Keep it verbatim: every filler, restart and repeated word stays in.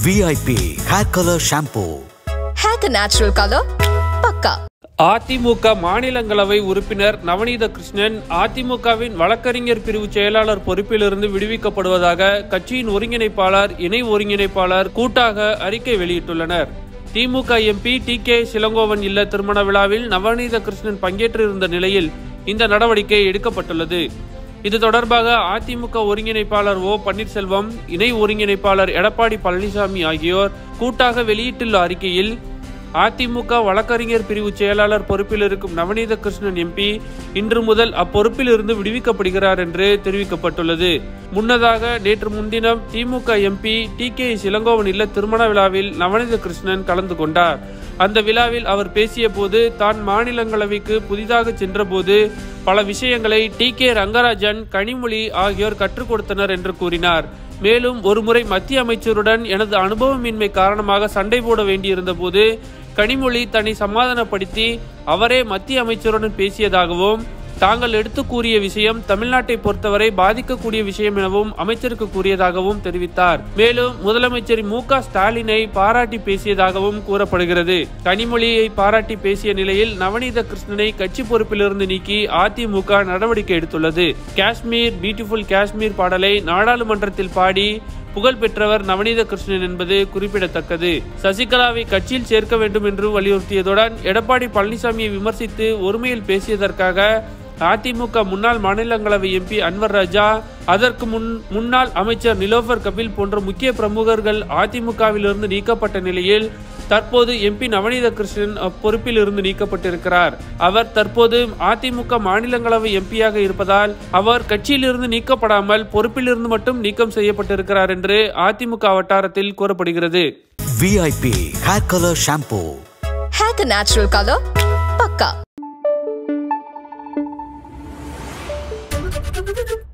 V I P Hair Color Shampoo. Hair natural color, pakka. AIADMK மாநிலங்களவை உறுப்பினர் நவநீதகிருஷ்ணன் அதிமுகவின் வழக்கறிஞர் பிரிவு செயலாளர் பொறுப்பிலிருந்து விடுவிக்கப்படுவதாக கட்சியின் ஒருங்கிணைப்பாளர் இணை ஒருங்கிணைப்பாளர் கூட்டாக அறிக்கை வெளியிட்டுள்ளனர். திமுக எம்பி டி கே சிலங்கோவன் இல்ல திருமண விழாவில் நவநீதகிருஷ்ணன் பங்கேற்றிருந்த நிலையில் இந்த நடவடிக்கை எடுக்கப்பட்டுள்ளது. இது தொடர்பாக அதிமுக ஒருங்கிணைப்பாளர் ஓ பன்னீர்செல்வம், இணை ஒருங்கிணைப்பாளர் எடப்பாடி பழனிசாமி ஆகியோர் கூட்டாக வெளியிட்டுள்ள அறிக்கையில், அதிமுக வழக்கறிஞர் பிரிவு செயலாளர் பொறுப்பில் இருக்கும் நவநீதகிருஷ்ணன் எம்பி இன்று முதல் அப்பொறுப்பில் இருந்து விடுவிக்கப்படுகிறார் என்று தெரிவிக்கப்பட்டுள்ளது. முன்னதாக நேற்று முன்தினம் திமுக எம்பி டி கே சிலங்கோவன் இல்ல திருமண விழாவில் நவநீதகிருஷ்ணன் கலந்து கொண்டார். அந்த விழாவில் அவர் பேசிய போது, தான் மாநிலங்களவைக்கு புதிதாக சென்ற போது பல விஷயங்களை டி கே ரங்கராஜன், கனிமொழி ஆகியோர் கற்றுக் கொடுத்தனர் என்று கூறினார். மேலும் ஒருமுறை மத்திய அமைச்சருடன் எனது அனுபவமின்மை காரணமாக சண்டை போட வேண்டியிருந்த போது கனிமொழி தன்னை சமாதானப்படுத்தி அவரே மத்திய அமைச்சருடன் பேசியதாகவும், தாங்கள் எடுத்து கூறிய விஷயம் தமிழ்நாட்டை பொறுத்தவரை பாதிக்கக்கூடிய விஷயம் எனவும் அமைச்சருக்கு கூறியதாகவும் தெரிவித்தார். மேலும் முதலமைச்சர் மு க ஸ்டாலினை பாராட்டி பேசியதாகவும் கூறப்படுகிறது. கனிமொழியை பாராட்டி பேசிய நிலையில் நவநீதகிருஷ்ணனை கட்சி பொறுப்பிலிருந்து நீக்கி அதிமுக நடவடிக்கை எடுத்துள்ளது. காஷ்மீர் பியூட்டிஃபுல் காஷ்மீர் பாடலை நாடாளுமன்றத்தில் பாடி புகழ் பெற்றவர் நவநீதகிருஷ்ணன் என்பது குறிப்பிடத்தக்கது. சசிகலாவை கட்சியில் சேர்க்க வேண்டும் என்று வலியுறுத்தியதுடன் எடப்பாடி பழனிசாமியை விமர்சித்து ஒருமையில் பேசியதற்காக அதிமுக முன்னாள் மாநிலங்களவை எம்பி அன்வர் ராஜா, அதற்கு முன் முன்னாள் அமைச்சர் நிலோஃபர் கபில் போன்ற முக்கிய பிரமுகர்கள் அதிமுகவிலிருந்து நீக்கப்பட்ட நிலையில் தற்போது எம்பி நவநீதகிருஷ்ணன் அப்பொறுப்பில் இருந்து நீக்கப்பட்டிருக்கிறார். அவர் தற்போது அதிமுக மாநிலங்களவை எம்பியாக இருப்பதால் அவர் கட்சியிலிருந்து நீக்கப்படாமல் பொறுப்பிலிருந்து மட்டும் நீக்கம் செய்யப்பட்டிருக்கிறார் என்று அதிமுக வட்டாரத்தில் கூறப்படுகிறது. V I P Hair Color Shampoo. Hair natural color, pakka.